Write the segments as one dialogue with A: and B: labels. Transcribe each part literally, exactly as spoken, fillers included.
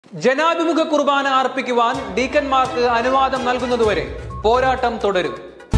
A: ജനാഭിമുഖ കുർബാന അർപ്പിക്കുവാൻ ഡീക്കന്മാർക്ക് അനുവാദം നൽകുന്നതുവരെ പോരാട്ടം തുടരും.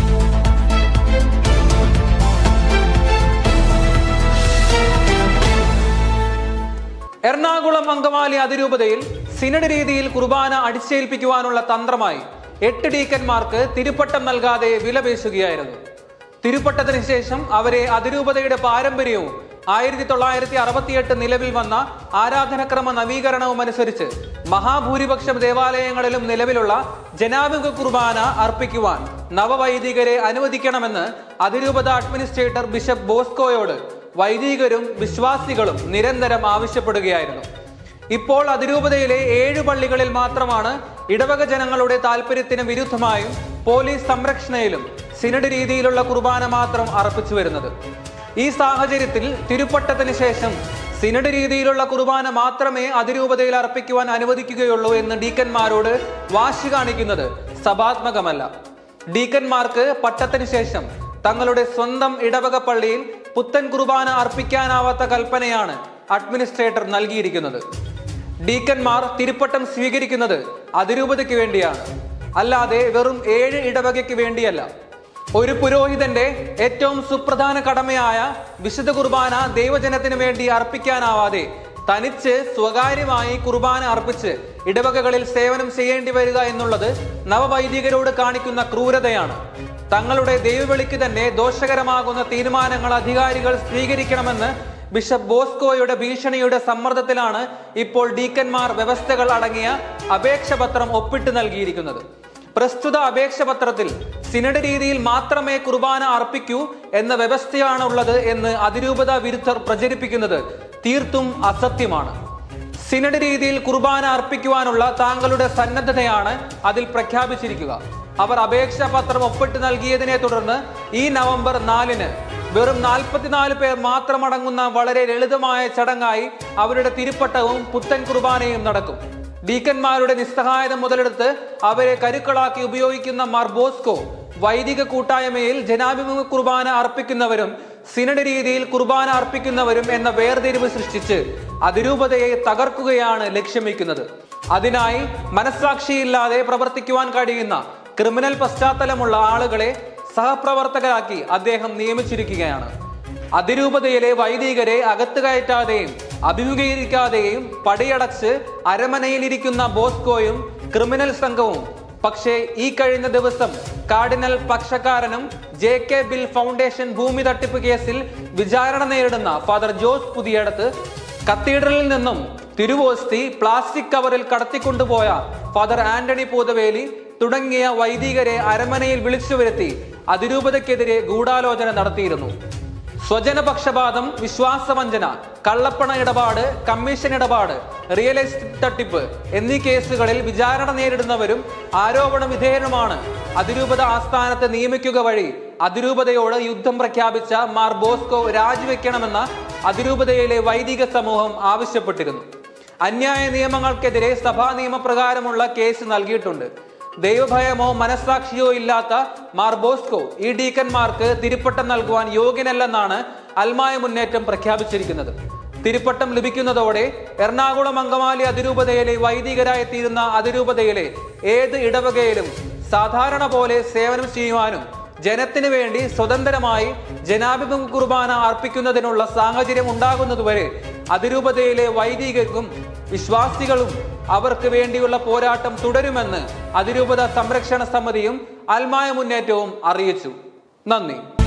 A: എറണാകുളം അങ്കമാലി അതിരൂപതയിൽ സിനഡ് രീതിയിൽ കുർബാന അടിച്ചേൽപ്പിക്കുവാനുള്ള തന്ത്രമായി എട്ട് ഡീക്കന്മാർക്ക് തിരുപ്പട്ടം നൽകാതെ വിലപേശുകയായിരുന്നു. തിരുപ്പട്ടത്തിന് ശേഷം അവരെ അതിരൂപതയുടെ പാരമ്പര്യവും ആയിരത്തി തൊള്ളായിരത്തി അറുപത്തിയെട്ട് നിലവിൽ വന്ന ആരാധനക്രമ നവീകരണവും അനുസരിച്ച് മഹാഭൂരിപക്ഷം ദേവാലയങ്ങളിലും നിലവിലുള്ള ജനാഭിമുഖ കുർബാന അർപ്പിക്കുവാൻ നവവൈദികരെ അനുവദിക്കണമെന്ന് അതിരൂപത അഡ്മിനിസ്ട്രേറ്റർ ബിഷപ്പ് ബോസ്കോയോട് വൈദികരും വിശ്വാസികളും നിരന്തരം ആവശ്യപ്പെടുകയായിരുന്നു. ഇപ്പോൾ അതിരൂപതയിലെ ഏഴ് പള്ളികളിൽ മാത്രമാണ് ഇടവക ജനങ്ങളുടെ താല്പര്യത്തിന് വിരുദ്ധമായും പോലീസ് സംരക്ഷണയിലും സിനഡ് രീതിയിലുള്ള കുർബാന മാത്രം അർപ്പിച്ചു വരുന്നത്. ഈ സാഹചര്യത്തിൽ തിരുപ്പട്ടത്തിന് ശേഷം സിനഡ് രീതിയിലുള്ള കുർബാന മാത്രമേ അതിരൂപതയിൽ അർപ്പിക്കുവാൻ അനുവദിക്കുകയുള്ളൂ എന്ന് ഡീക്കന്മാരോട് വാശി കാണിക്കുന്നത് സഭാത്മകമല്ല. ഡീക്കന്മാർക്ക് പട്ടത്തിന് ശേഷം തങ്ങളുടെ സ്വന്തം ഇടവക പള്ളിയിൽ പുത്തൻ കുർബാന അർപ്പിക്കാനാവാത്ത കൽപ്പനയാണ് അഡ്മിനിസ്ട്രേറ്റർ നൽകിയിരിക്കുന്നത്. ഡീക്കന്മാർ തിരുപ്പട്ടം സ്വീകരിക്കുന്നത് അതിരൂപതയ്ക്ക് വേണ്ടിയാണ്, അല്ലാതെ വെറും ഏഴ് ഇടവകയ്ക്ക് വേണ്ടിയല്ല. ഒരു പുരോഹിതന്റെ ഏറ്റവും സുപ്രധാന കടമയായ വിശുദ്ധ കുർബാന ദൈവജനത്തിന് വേണ്ടി അർപ്പിക്കാനാവാതെ തനിച്ച് സ്വകാര്യമായി കുർബാന അർപ്പിച്ച് ഇടവകകളിൽ സേവനം ചെയ്യേണ്ടി വരിക എന്നുള്ളത് നവവൈദികരോട് കാണിക്കുന്ന ക്രൂരതയാണ്. തങ്ങളുടെ ദൈവവിളിക്ക് തന്നെ ദോഷകരമാകുന്ന തീരുമാനങ്ങൾ അധികാരികൾ സ്വീകരിക്കണമെന്ന് ബിഷപ്പ് ബോസ്കോയുടെ ഭീഷണിയുടെ സമ്മർദ്ദത്തിലാണ് ഇപ്പോൾ ഡീക്കന്മാർ വ്യവസ്ഥകൾ അടങ്ങിയ അപേക്ഷപത്രം ഒപ്പിട്ട് നൽകിയിരിക്കുന്നത്. പ്രസ്തുത അപേക്ഷപത്രത്തിൽ സിനഡ് രീതിയിൽ മാത്രമേ കുർബാന അർപ്പിക്കൂ എന്ന വ്യവസ്ഥയാണ് ഉള്ളത് എന്ന് അതിരൂപത വിരുദ്ധർ പ്രചരിപ്പിക്കുന്നത് തീർത്തും അസത്യമാണ്. സിനഡ് രീതിയിൽ കുർബാന അർപ്പിക്കുവാനുള്ള താങ്കളുടെ സന്നദ്ധതയാണ് അതിൽ പ്രഖ്യാപിച്ചിരിക്കുക. അവർ അപേക്ഷാ പത്രം ഒപ്പിട്ട് നൽകിയതിനെ തുടർന്ന് ഈ നവംബർ നാലിന് വെറും നാൽപ്പത്തിനാല് പേർ മാത്രമടങ്ങുന്ന വളരെ ലളിതമായ ചടങ്ങായി അവരുടെ തിരുപ്പട്ടവും പുത്തൻ കുർബാനയും നടക്കും. ഡീക്കന്മാരുടെ നിസ്സഹായത മുതലെടുത്ത് അവരെ കരുക്കളാക്കി ഉപയോഗിക്കുന്ന മാർ ബോസ്കോ വൈദിക കൂട്ടായ്മയിൽ ജനാഭിമുഖ കുർബാന അർപ്പിക്കുന്നവരും സിനഡ് രീതിയിൽ കുർബാന അർപ്പിക്കുന്നവരും എന്ന വേർതിരിവ് സൃഷ്ടിച്ച് അതിരൂപതയെ തകർക്കുകയാണ് ലക്ഷ്യം വയ്ക്കുന്നത്. അതിനായി മനസ്സാക്ഷിയില്ലാതെ പ്രവർത്തിക്കുവാൻ കഴിയുന്ന ക്രിമിനൽ പശ്ചാത്തലമുള്ള ആളുകളെ സഹപ്രവർത്തകരാക്കി അദ്ദേഹം നിയമിച്ചിരിക്കുകയാണ്. അതിരൂപതയിലെ വൈദികരെ അകത്ത് കയറ്റാതെയും അഭിമുഖീകരിക്കാതെയും പടിയടച്ച് അരമനയിലിരിക്കുന്ന ബോസ്കോയും ക്രിമിനൽ സംഘവും പക്ഷേ ഈ കഴിഞ്ഞ ദിവസം കാർഡിനൽ പക്ഷക്കാരനും ജെ കെ ബിൽ ഫൗണ്ടേഷൻ ഭൂമി തട്ടിപ്പ് കേസിൽ വിചാരണ നേരിടുന്ന ഫാദർ ജോസ് പുതിയടത്ത്, കത്തീഡ്രലിൽ നിന്നും തിരുവോസ്തി പ്ലാസ്റ്റിക് കവറിൽ കടത്തിക്കൊണ്ടുപോയ ഫാദർ ആന്റണി പൂതവേലി തുടങ്ങിയ വൈദികരെ അരമനയിൽ വിളിച്ചു വരുത്തി അതിരൂപതയ്ക്കെതിരെ ഗൂഢാലോചന നടത്തിയിരുന്നു. സ്വജനപക്ഷപാതം, വിശ്വാസവഞ്ചന, കള്ളപ്പണ ഇടപാട്, കമ്മീഷൻ ഇടപാട്, റിയൽ എസ്റ്റേറ്റ് തട്ടിപ്പ് എന്നീ കേസുകളിൽ വിചാരണ നേരിടുന്നവരും ആരോപണ വിധേയനുമാണ് അതിരൂപത ആസ്ഥാനത്ത് നിയമിക്കുക വഴി അതിരൂപതയോട് യുദ്ധം പ്രഖ്യാപിച്ച മാർ ബോസ്കോ രാജിവെക്കണമെന്ന അതിരൂപതയിലെ വൈദിക സമൂഹം ആവശ്യപ്പെട്ടിരുന്നു. അന്യായ നിയമങ്ങൾക്കെതിരെ സഭാ നിയമപ്രകാരമുള്ള കേസ് നൽകിയിട്ടുണ്ട്. ദൈവഭയമോ മനസ്സാക്ഷിയോ ഇല്ലാത്ത മാർ ബോസ്കോ ഈ ഡീക്കന്മാർക്ക് തിരുപ്പട്ടം നൽകുവാൻ യോഗ്യനല്ലെന്നാണ് അൽമായ മുന്നേറ്റം പ്രഖ്യാപിച്ചിരിക്കുന്നത്. തിരുപ്പട്ടം ലഭിക്കുന്നതോടെ എറണാകുളം അങ്കമാലി അതിരൂപതയിലെ വൈദികരായി തീരുന്ന അതിരൂപതയിലെ ഏത് ഇടവകയിലും സാധാരണ പോലെ സേവനം ചെയ്യുവാനും ജനത്തിനു വേണ്ടി സ്വതന്ത്രമായി ജനാഭിമുഖ കുർബാന അർപ്പിക്കുന്നതിനുള്ള സാഹചര്യം ഉണ്ടാകുന്നതുവരെ അതിരൂപതയിലെ വൈദികർക്കും വിശ്വാസികളും അവർക്ക് വേണ്ടിയുള്ള പോരാട്ടം തുടരുമെന്ന് അതിരൂപത സംരക്ഷണ സമിതിയും അൽമായ മുന്നേറ്റവും അറിയിച്ചു. നന്ദി.